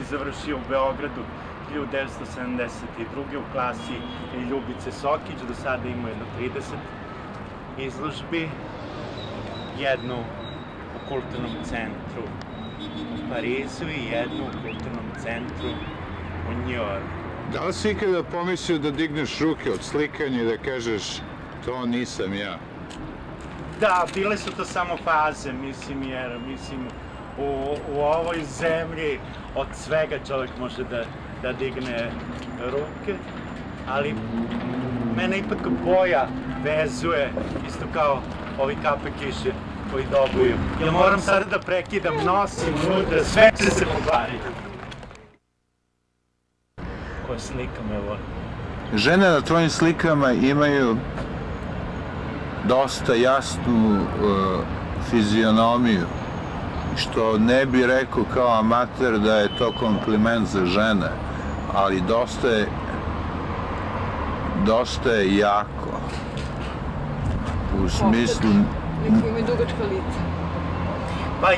završio u Beogradu 1972. u klasi Ljubice Sokić, do sada imao jedno 30 izložbi, jednu u kulturnom centru u Parizu i jednu u kulturnom centru u Njujorku. Da li si ikada pomislio da digneš ruke od slikanja i da kažeš to nisam ja? Da, bile su to samo faze, jer u ovoj zemlji od svega čovjek može da digne ruke, ali mene ipak boja vezuje, isto kao ovi kape kiše koji dobuju. Ja moram sada da prekidam nos i unutra, sve će se pokvariti. Koja slika me voli? Žene na tvojim slikama imaju dosta jasnu fizionomiju, što ne bi rekao kao amater da je to kompliment za žene, ali dosta je jako. U smislu... Neko imaju dugačka lica. Pa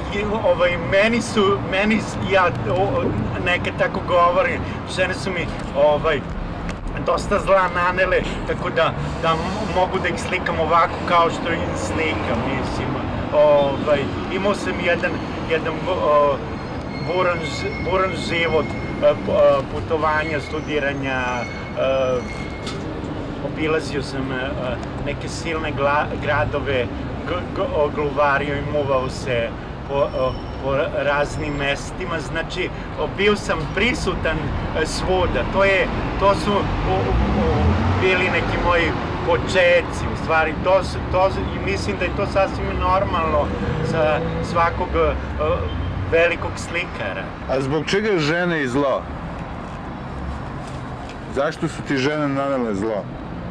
ja nekad tako govorim, žene su mi dosta zla nanele, tako da mogu da ih slikam ovako kao što ih slikam, mislim. Imao sam jedan buran život, putovanja, studiranja, obilazio sam neke silne gradove, gluvario i muvao se po raznim mestima, znači bio sam prisutan svuda, to su bili neki moji početci, u stvari, i mislim da je to sasvim normalno za svakog velikog slikara. A zbog čega je žene i zlo? Zašto su ti žene nanele zlo?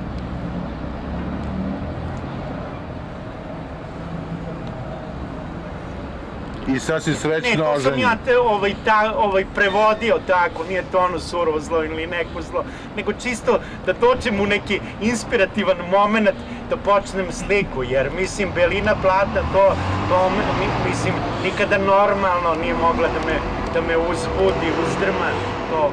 I sad si srećno oženjen. Ne, to sam ja prevodio tako, nije to ono surovo zlo ili neko zlo, nego čisto da dođem u neki inspirativan moment da počnem sliku, jer mislim, belina plata, to mislim, nikada normalno nije mogla da me uzbudi, uzdrma, to.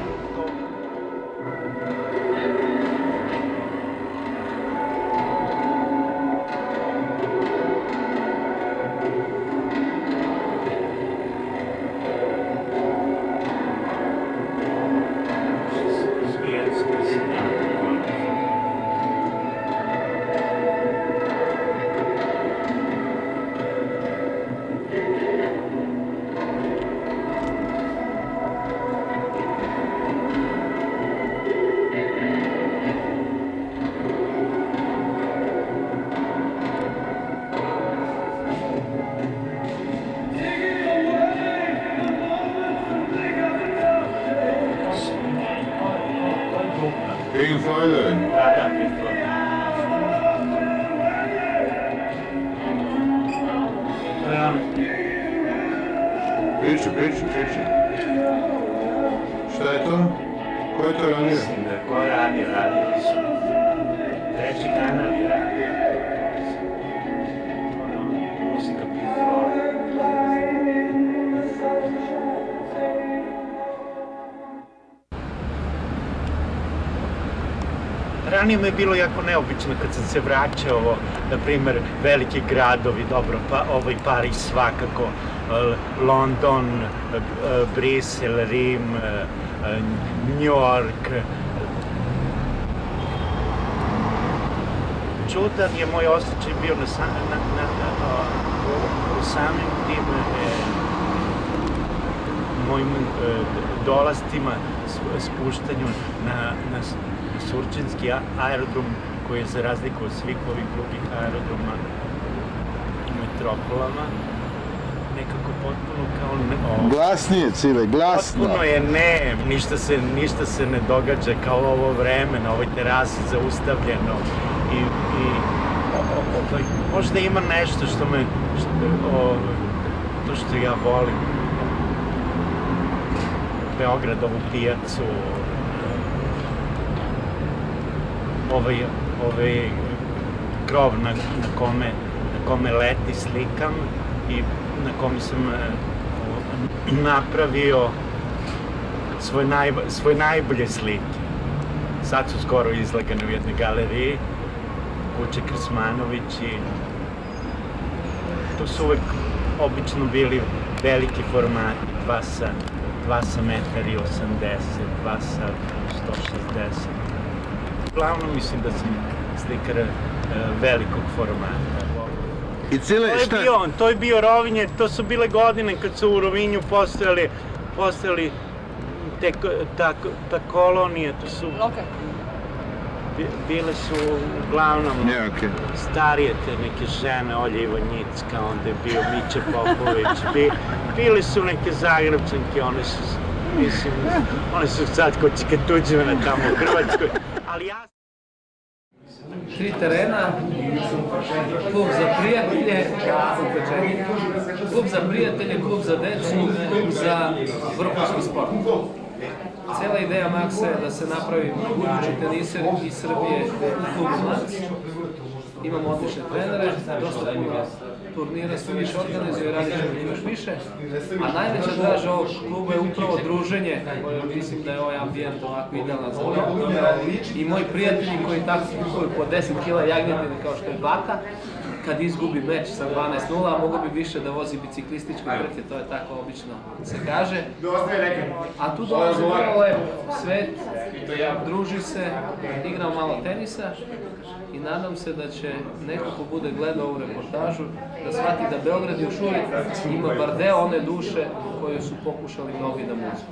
Pink Floyd? Da, Pink Floyd. Priča. Šta je to? Ko je to radio? Mislim da ko radili su. Treći kanal je radio. Muzika Pink Floyd. Ranije mi je bilo jako neobično kad sam se vraćao, na primer, veliki gradovi, dobro, Pariz svakako, London, Brisel, Rim, Njujork. Čudan je moj osjećaj bio u samim tim mojim dolastima, spuštanju na Surčinski aerodrom, koji je za razliku od svih ovih drugih aerodroma u metropolama nekako potpuno kao... Glasnije, Cile, glasno! Potpuno je ništa se ne događa kao ovo vreme, na ovoj terasi zaustavljeno i možda ima nešto što me, to što ja volim, Beograd, ovu pijacu, ovaj krov na kome leti slikam i na kome sam napravio svoje najbolje slike. Sad su skoro izlagane u jednoj galeriji, Kuća Krsmanović, i to su uvek obično bili veliki formati, 2 sa 1,80 m, 2 sa 160. Uglavnom mislim da sam slikar velikog formata. To je bio Rovinje, to su bile godine kad su u Rovinju postojali ta kolonija, to su... Bile su uglavnom starije te neke žene, Olja Ivanjicka, onda je bio Mića Popović, bile su neke Zagrebčanke, one su sad kod Čika Tuđmana tamo u Hrvatskoj, ali ja... 3 terena, klub za prijatelje, klub za prijatelje, klub za decu, klub za vrhunski sport. Cijela ideja Maksa je da se napravi budući teniser iz Srbije u klubu Maks. Imamo odlične trenere, dosta puno turnira su više organizuje, radit ćemo još više. A najveća draža ovog kluba je upravo druženje, koje mislim da je ovaj ambijent ovako idealan za to. I moji prijatelji koji tako kupuju po 10 kila jagnjetine kao što je Bata, kad izgubi meč sa 12:0, mogo bi više da vozi biciklističke trke, to je tako obično se kaže. A tu dolazi vrlo lep svet, druži se, igrao malo tenisa i nadam se da će neko ko bude gledao ovu reportažu da shvati da Beograd još uvijek ima bar deo one duše koju su pokušali mnogi da muzu.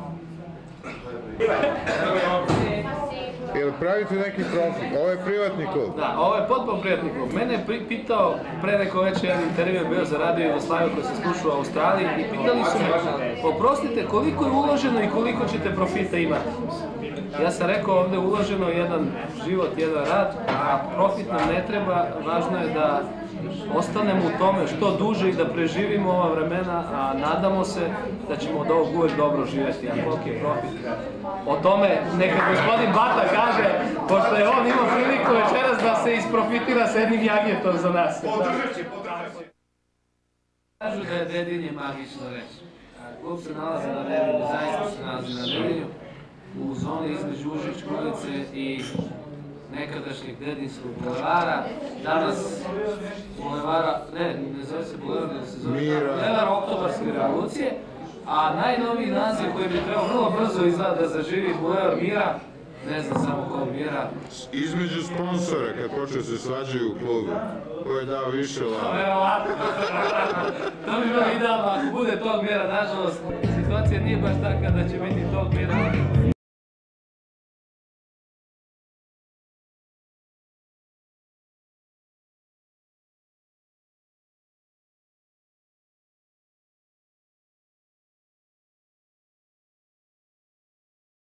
Jel pravite neki profil? Ovo je privatni klub? Da, ovo je potpuno privatni klub. Mene je pitao pre neko večer jedan intervju bio za Radio Jugoslaviju koji se slušao u Australiji i pitali su me, oprostite, koliko je uloženo i koliko ćete profita imati? Ja sam rekao, ovdje je uloženo jedan život, jedan rad, a profit nam ne treba, važno je da ostanemo u tome što duže i da preživimo ova vremena, a nadamo se da ćemo od ovog uvek dobro živjeti, a koliki je profit. O tome neka gospodin Bata kaže, pošto je on imao priliku večeras da se isprofitira s jednim jagnjetom za nas. Kažu da je Dedinje magično reći. Klub se nalazi na Dedinju, zaista se nalazi na Dedinju, u zoni između Užičke ulice i nekadašnjeg Dedinskog bulevara. Danas bulevara, ne zove se bulevar, nego se zove bulevar Oktobarske revolucije, a najnoviji naziv koji bi trebao vrlo brzo izgleda da zaživi bulevar Mira, ne znam samo kog Mira. Između sponsora, kad počeo se svađaju u klubu, ko je dao više lava? To bi bilo idealno ako bude tog Mira, nažalost, situacija nije baš taka da će biti tog Mira.